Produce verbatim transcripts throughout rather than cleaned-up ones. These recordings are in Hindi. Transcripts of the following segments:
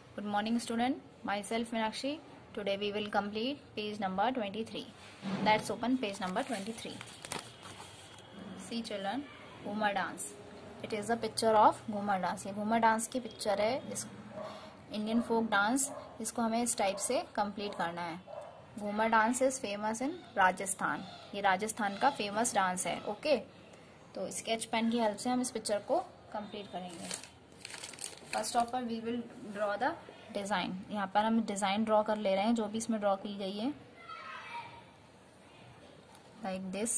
Good morning student, myself Meenakshi. Today we will complete page number twenty-three. Let's open page number twenty-three. See children, Ghoomar dance. It is a picture of Ghoomar dance. ये घूमर dance की picture है. इस Indian folk dance, इसको हमें इस टाइप से complete करना है. Ghoomar dance is famous in Rajasthan. ये राजस्थान का famous dance है. Okay? तो स्केच पेन की हेल्प से हम इस पिक्चर को complete करेंगे. First of all we will draw the design. यहाँ पर हम डिजाइन ड्रॉ कर ले रहे हैं जो भी इसमें ड्रॉ की गई है, लाइक दिस.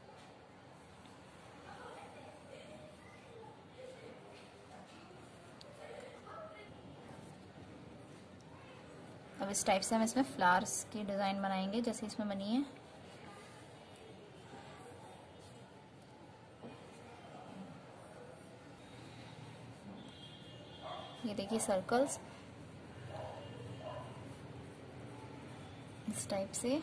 अब इस टाइप से हम इसमें फ्लावर्स की डिजाइन बनाएंगे जैसे इसमें बनी है. ये देखिए सर्कल्स इस टाइप से.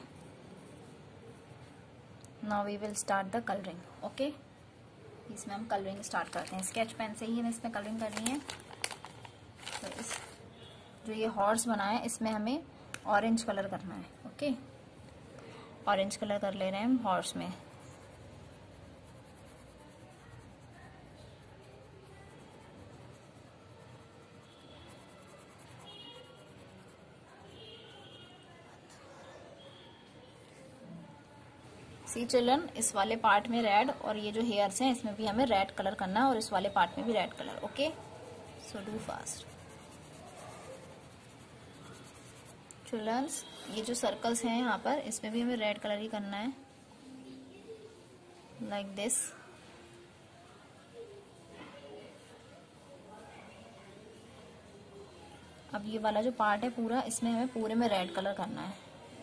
Now we will start the colouring. Okay, इसमें हम कलरिंग स्टार्ट करते हैं. स्केच पेन से ही हमें इसमें कलरिंग करनी है. तो इस जो ये हॉर्स बना है इसमें हमें ऑरेंज कलर करना है. ओके, ऑरेंज कलर कर ले रहे हैं हम हॉर्स में. सी चिल्ड्रन, इस वाले पार्ट में रेड और ये जो हेयर्स हैं इसमें भी हमें रेड कलर करना है और इस वाले पार्ट में भी red colour. Okay, so do fast childrens. ये जो सर्कल्स हैं यहाँ पर इसमें भी हमें रेड कलर ही करना है, लाइक दिस. अब ये वाला जो पार्ट है पूरा, इसमें हमें पूरे में रेड कलर करना है.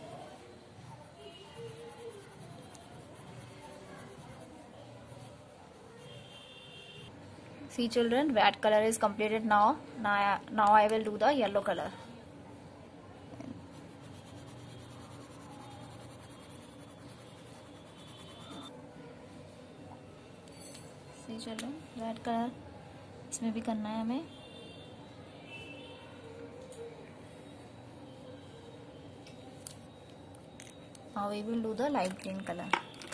See children, red color is completed now. Now, now I will do the yellow color. See children, red color इसमें भी करना है हमें. Now we will do the light green color.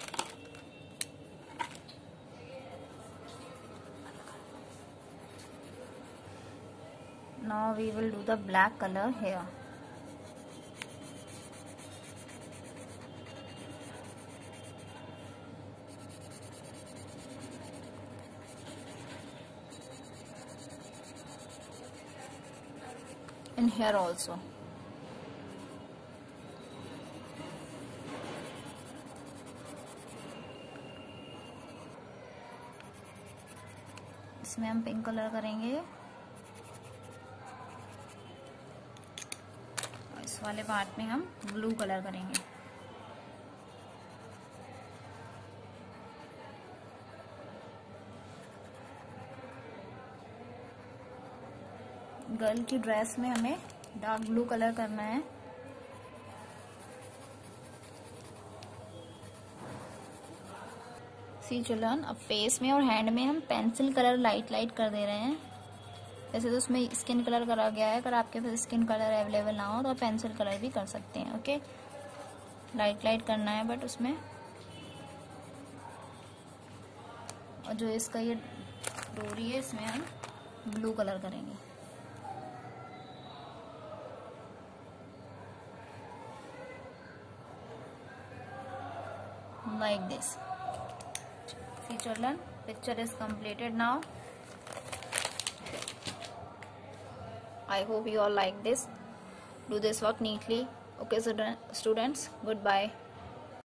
Now we will do the black color here. And here also. इसमें हम पिंक कलर करेंगे. इस वाले पार्ट में हम ब्लू कलर करेंगे. गर्ल की ड्रेस में हमें डार्क ब्लू कलर करना है. सी चिल्ड्रन, अब फेस में और हैंड में हम पेंसिल कलर लाइट लाइट कर दे रहे हैं. वैसे तो उसमें स्किन कलर करा गया है, अगर आपके पास स्किन कलर अवेलेबल ना हो तो आप पेंसिल कलर भी कर सकते हैं. ओके, लाइट लाइट करना है बट उसमें. और जो इसका ये डोरी है इसमें हम ब्लू कलर करेंगे. Like this. See children, picture is completed now. I hope you all like this. Do this work neatly. Okay, students, goodbye.